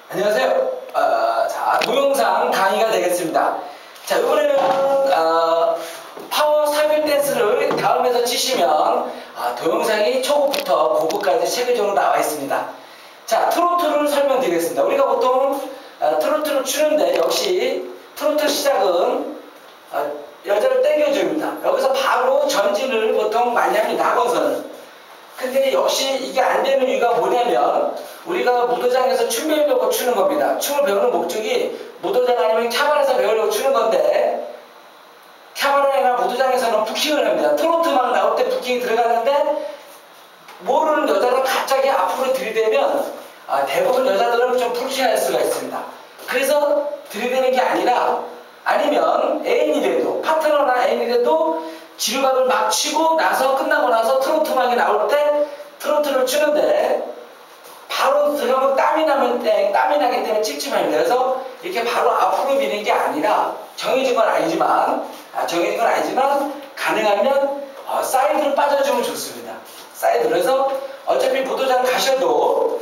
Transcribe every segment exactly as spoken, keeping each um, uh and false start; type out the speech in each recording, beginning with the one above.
안녕하세요. 어, 자, 동영상 강의가 되겠습니다. 자, 이번에는 어, 파워 삽입 댄스를 다음에서 치시면 어, 동영상이 초급부터 고급까지 체계적으로 나와 있습니다. 자, 트로트를 설명드리겠습니다. 우리가 보통 어, 트로트를 추는데 역시 트로트 시작은 어, 여자를 땡겨줍니다. 여기서 바로 전진을 보통 많이 합니다. 학원서는. 근데 역시 이게 안 되는 이유가 뭐냐면 우리가 무도장에서 춤 배우려고 추는 겁니다. 춤을 배우는 목적이 무도장 아니면 캬바레에서 배우려고 추는 건데 캬바레나 무도장에서는 부킹을 합니다. 트로트 막 나올 때 부킹이 들어가는데 모르는 여자를 갑자기 앞으로 들이대면 아, 대부분 여자들은 좀 불쾌할 수가 있습니다. 그래서 들이대는 게 아니라 아니면 애인이라도 파트너나 애인이라도 지루박을 막 치고 나서 끝나고 나서 트로트 음악이 나올 때 트로트를 추는데 바로 들어가면 땀이 나면 때 땀이 나기 때문에 찝찝합니다. 그래서 이렇게 바로 앞으로 미는 게 아니라 정해진 건 아니지만 아, 정해진 건 아니지만 가능하면 어, 사이드로 빠져주면 좋습니다. 사이드로 해서 어차피 무도장 가셔도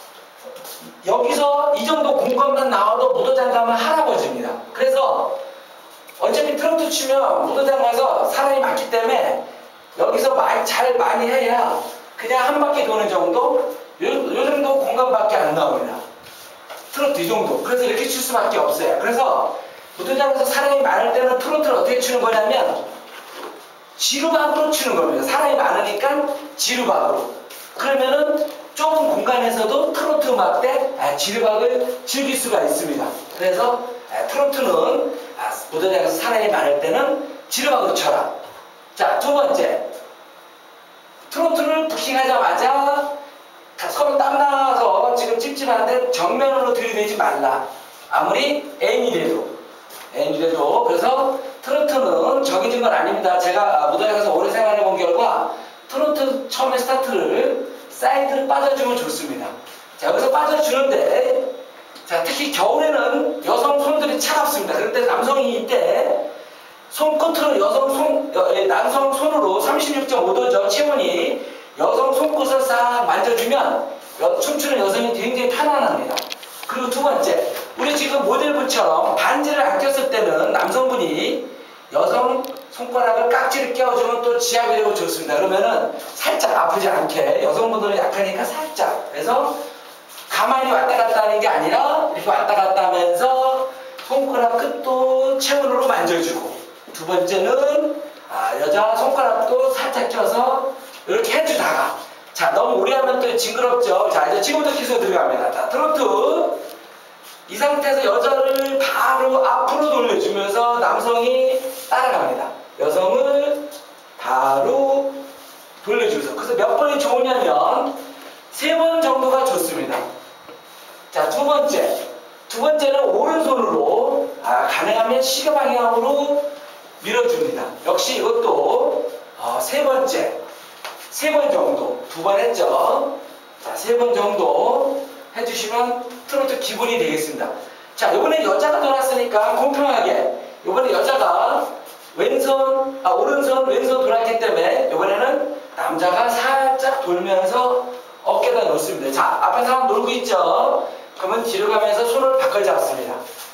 여기서 이 정도 공간만 나와도 무도장 가면 할아버지입니다. 그래서 어차피 트로트 치면 무도장 가서 사람이 많기 때문에 여기서 많이, 잘 많이 해야 그냥 한 바퀴 도는 정도? 요, 요 정도 공간밖에 안 나옵니다. 트로트 이 정도. 그래서 이렇게 칠 수밖에 없어요. 그래서 무도장에서 사람이 많을 때는 트로트를 어떻게 치는 거냐면 지루박으로 치는 겁니다. 사람이 많으니까 지루박으로. 그러면은 좁은 공간에서도 트로트 음악 때 지루박을 즐길 수가 있습니다. 그래서 트로트는 무도장에서 사람이 많을 때는 지루박으로 쳐라. 자, 두 번째. 트로트를 부킹하자마자 서로 땀나서 지금 찝찝한데 정면으로 들이대지 말라. 아무리 애인이라도. 애인이라도. 그래서 트로트는 정해진 건 아닙니다. 제가 무도장에서 오래 생활해 본 결과 트로트 처음에 스타트를 사이드를 빠져주면 좋습니다. 자, 여기서 빠져주는데 자, 특히 겨울에는 여성 손들이 차갑습니다. 그럴 때 남성이 이때 손끝으로 여성 손, 남성 손으로 삼십육 점 오 도죠. 체온이 여성 손끝을 싹 만져주면 여, 춤추는 여성이 굉장히 편안합니다. 그리고 두 번째, 우리 지금 모델분처럼 반지를 안 꼈을 때는 남성분이 여성 손가락을 깍지를 껴주면 또 지압이 되고 좋습니다. 그러면은 살짝 아프지 않게 여성분들은 약하니까 살짝. 그래서 가만히 왔다 갔다 하는 게 아니라 이렇게 왔다 갔다 하면서 손가락 끝도 체온으로 만져주고 두 번째는 아, 여자 손가락도 살짝 껴서 이렇게 해주다가 자, 너무 오래 하면 또 징그럽죠. 자, 이제 지금부터 기술 들어갑니다. 자, 트로트 이 상태에서 여자를 바로 앞으로 돌려주면서 남성이 따라갑니다. 여성을 바로 돌려주면서 그래서 몇 번이 좋으냐면 세 번 정도가 좋습니다. 자, 두 번째. 두 번째는 오른손으로 아, 가능하면 시계 방향으로 밀어줍니다. 역시 이것도 어, 세 번째. 세 번 정도. 두 번 했죠. 자, 세 번 정도 해주시면 트로트 기본이 되겠습니다. 자, 이번에 여자가 돌았으니까 공평하게 이번에 여자가 왼손, 아, 오른손, 왼손 돌았기 때문에 이번에는 남자가 살짝 돌면서 어깨에다 놓습니다. 자, 앞에 사람 놀고 있죠? 그러면 뒤로 가면서 손을 바꿔 잡습니다.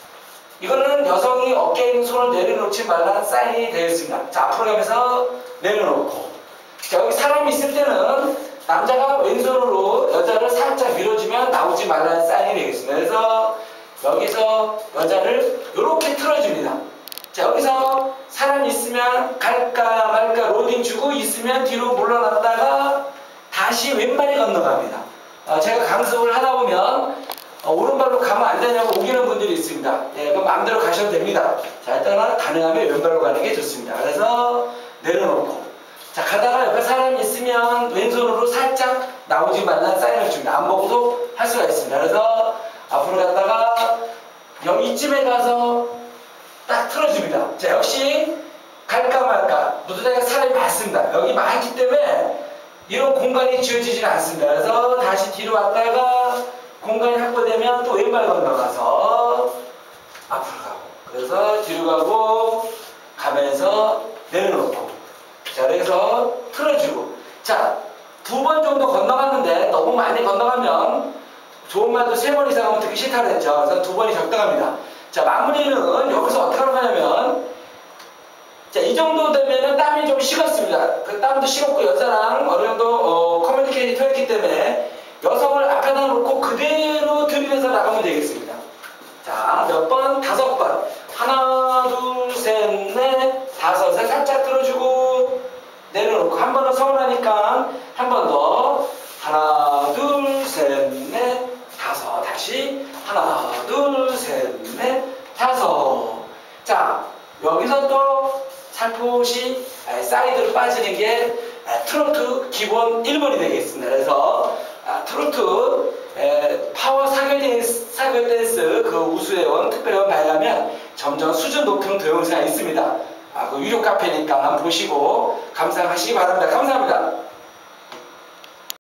이거는 여성이 어깨에 있는 손을 내려놓지 말라는 사인이 되어 있습니다. 자, 앞으로 가면서 내려놓고. 자, 여기 사람이 있을 때는 남자가 왼손으로 여자를 살짝 밀어주면 나오지 말라는 사인이 되겠습니다. 그래서 여기서 여자를 이렇게 틀어줍니다. 자, 여기서 사람이 있으면 갈까 말까 로딩 주고 있으면 뒤로 물러났다가 다시 왼발이 건너갑니다. 어, 제가 강습을 하다 보면 어, 오른발로 가면 안 되냐고 우기는 분들이 있습니다. 예, 그럼 마음대로 가셔도 됩니다. 자, 일단은 가능하면 왼발로 가는 게 좋습니다. 그래서 내려놓고 자, 가다가 옆에 사람이 있으면 왼손으로 살짝 나오지 말라는 사인을 줍니다. 안 보고도 할 수가 있습니다. 그래서 앞으로 갔다가 여기 이쯤에 가서 딱 틀어줍니다. 자, 역시 갈까 말까 무도장에 사람이 많습니다. 여기 많기 때문에 이런 공간이 지어지지는 않습니다. 그래서 다시 뒤로 왔다가 공간이 확보되면 또 왼발 건너가서 앞으로 가고 그래서 뒤로 가고 가면서 내려놓고 자, 그래서 틀어주고 자, 두 번 정도 건너갔는데 너무 많이 건너가면 좋은 말도 세 번 이상은 듣기 싫다 그랬죠. 그래서 두 번이 적당합니다. 자, 마무리는 여기서 어떻게 하는 거냐면, 자, 이 정도 되면은 땀이 좀 식었습니다. 그 땀도 식었고 여자랑 어느 정도 어, 커뮤니케이션이 되었기 때문에 여성을 앞에다 놓고 그대로 들이대서 나가면 되겠습니다. 자, 몇 번? 다섯 번. 하나, 둘, 셋, 넷, 다섯에 살짝 들어주고 내려놓고 한 번 더 서운하니까 한 번 더. 하나, 둘, 셋, 넷, 다섯. 다시 하나, 둘, 셋, 넷, 다섯. 자, 여기서 또 살포시 사이드로 빠지는 게 트로트 기본 일 번이 되겠습니다. 그래서 트로트 파워 사결 댄스, 사결 댄스 그 우수회원 특별회원 발라면 점점 수준 높은 동영상이 있습니다. 그 유료 카페니까 보시고 감상하시기 바랍니다. 감사합니다.